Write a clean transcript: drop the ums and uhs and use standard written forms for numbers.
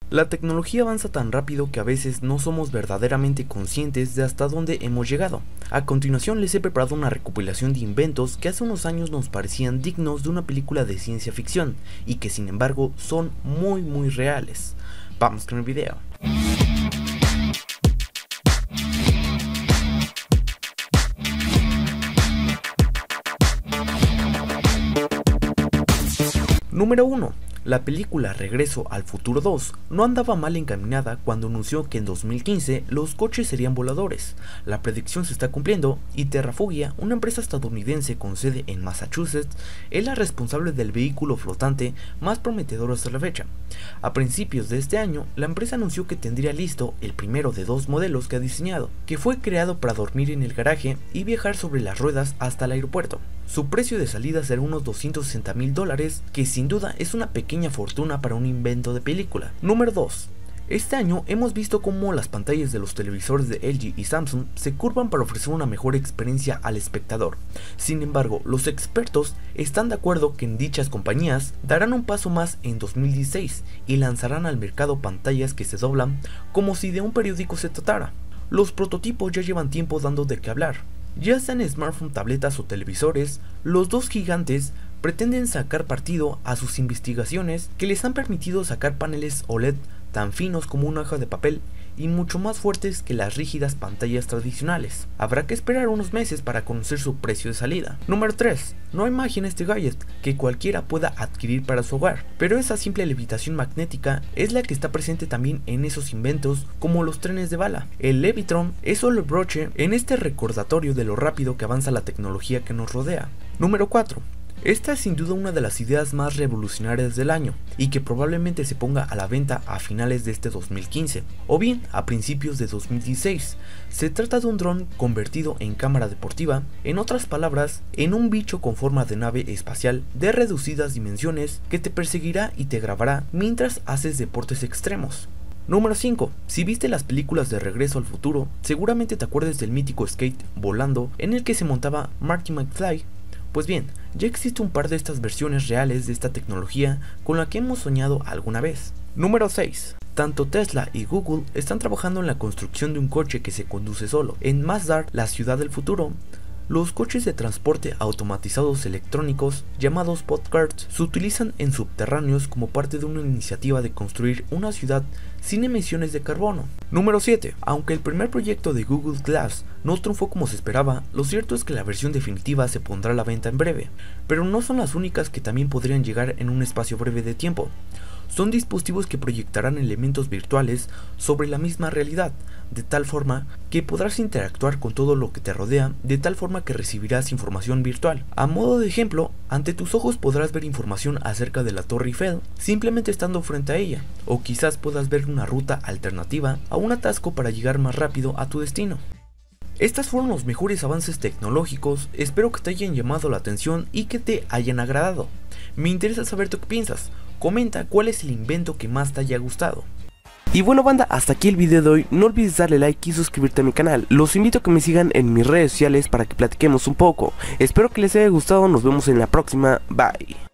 La tecnología avanza tan rápido que a veces no somos verdaderamente conscientes de hasta dónde hemos llegado. A continuación les he preparado una recopilación de inventos que hace unos años nos parecían dignos de una película de ciencia ficción y que sin embargo son muy reales. Vamos con el video. Número 1. La película Regreso al Futuro 2 no andaba mal encaminada cuando anunció que en 2015 los coches serían voladores. La predicción se está cumpliendo y Terrafugia, una empresa estadounidense con sede en Massachusetts, es la responsable del vehículo flotante más prometedor hasta la fecha. A principios de este año, la empresa anunció que tendría listo el primero de 2 modelos que ha diseñado, que fue creado para dormir en el garaje y viajar sobre las ruedas hasta el aeropuerto. Su precio de salida será unos $260,000, que sin duda es una pequeña fortuna para un invento de película. Número 2. Este año hemos visto cómo las pantallas de los televisores de LG y Samsung se curvan para ofrecer una mejor experiencia al espectador. Sin embargo, los expertos están de acuerdo que en dichas compañías darán un paso más en 2016 y lanzarán al mercado pantallas que se doblan como si de un periódico se tratara. Los prototipos ya llevan tiempo dando de qué hablar. Ya sean smartphones, tabletas o televisores, los dos gigantes pretenden sacar partido a sus investigaciones que les han permitido sacar paneles OLED tan finos como una hoja de papel y mucho más fuertes que las rígidas pantallas tradicionales. Habrá que esperar unos meses para conocer su precio de salida. Número 3. No hay magia en este gadget que cualquiera pueda adquirir para su hogar, pero esa simple levitación magnética es la que está presente también en esos inventos como los trenes de bala. El Levitron es solo el broche en este recordatorio de lo rápido que avanza la tecnología que nos rodea. Número 4. Esta es sin duda una de las ideas más revolucionarias del año y que probablemente se ponga a la venta a finales de este 2015 o bien a principios de 2016. Se trata de un dron convertido en cámara deportiva, en otras palabras, en un bicho con forma de nave espacial de reducidas dimensiones que te perseguirá y te grabará mientras haces deportes extremos. Número 5. Si viste las películas de Regreso al Futuro, seguramente te acuerdes del mítico skate volando en el que se montaba Marty McFly. Pues bien, ya existe un par de estas versiones reales de esta tecnología con la que hemos soñado alguna vez. Número 6. Tanto Tesla y Google están trabajando en la construcción de un coche que se conduce solo. En Mazda, la ciudad del futuro, los coches de transporte automatizados electrónicos, llamados podcasts, se utilizan en subterráneos como parte de una iniciativa de construir una ciudad sin emisiones de carbono. Número 7. Aunque el primer proyecto de Google Glass no triunfó como se esperaba, lo cierto es que la versión definitiva se pondrá a la venta en breve. Pero no son las únicas que también podrían llegar en un espacio breve de tiempo. Son dispositivos que proyectarán elementos virtuales sobre la misma realidad, de tal forma que podrás interactuar con todo lo que te rodea, de tal forma que recibirás información virtual. A modo de ejemplo, ante tus ojos podrás ver información acerca de la Torre Eiffel, simplemente estando frente a ella, o quizás puedas ver una ruta alternativa a un atasco para llegar más rápido a tu destino. Estos fueron los mejores avances tecnológicos, espero que te hayan llamado la atención y que te hayan agradado. Me interesa saber tú qué piensas, comenta cuál es el invento que más te haya gustado. Y bueno banda, hasta aquí el video de hoy, no olvides darle like y suscribirte a mi canal. Los invito a que me sigan en mis redes sociales para que platiquemos un poco. Espero que les haya gustado, nos vemos en la próxima, bye.